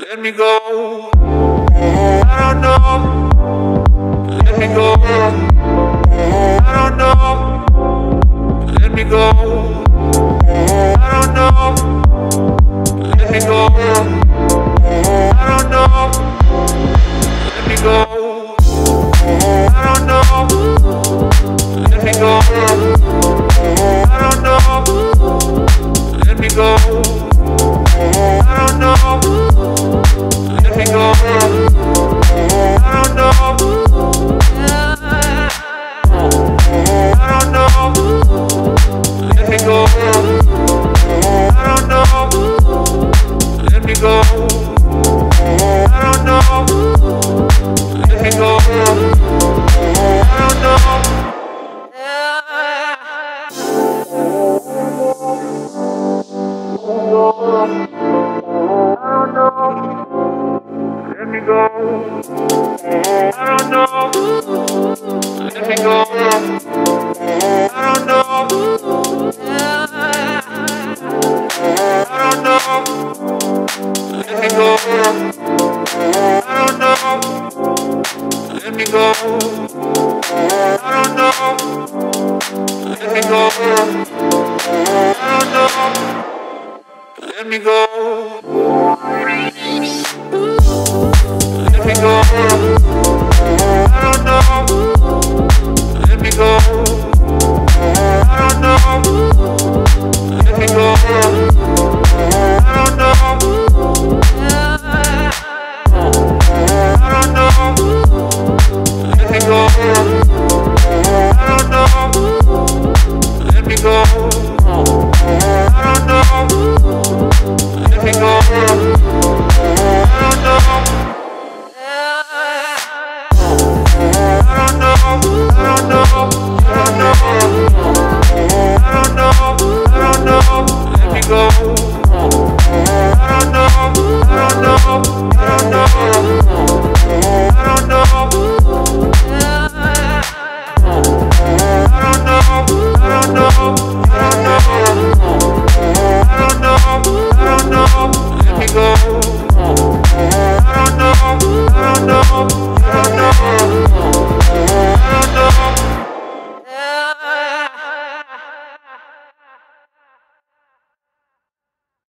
Let me go. I don't know. Let me go. I don't know. Let me go. I don't know. Let me go. I don't know. Let me go. I don't know. Let me go. I don't know. Let me go. I don't know. Let me go. I don't know. I don't know. Let me go. I don't know. Let me go. I don't know. Let me go. I don't know. Let me go. I don't know. Let me go. I don't know. I don't know. Let me go. I don't know. Let me go. I don't know. Let me go. I don't know. Let me go. Let me go.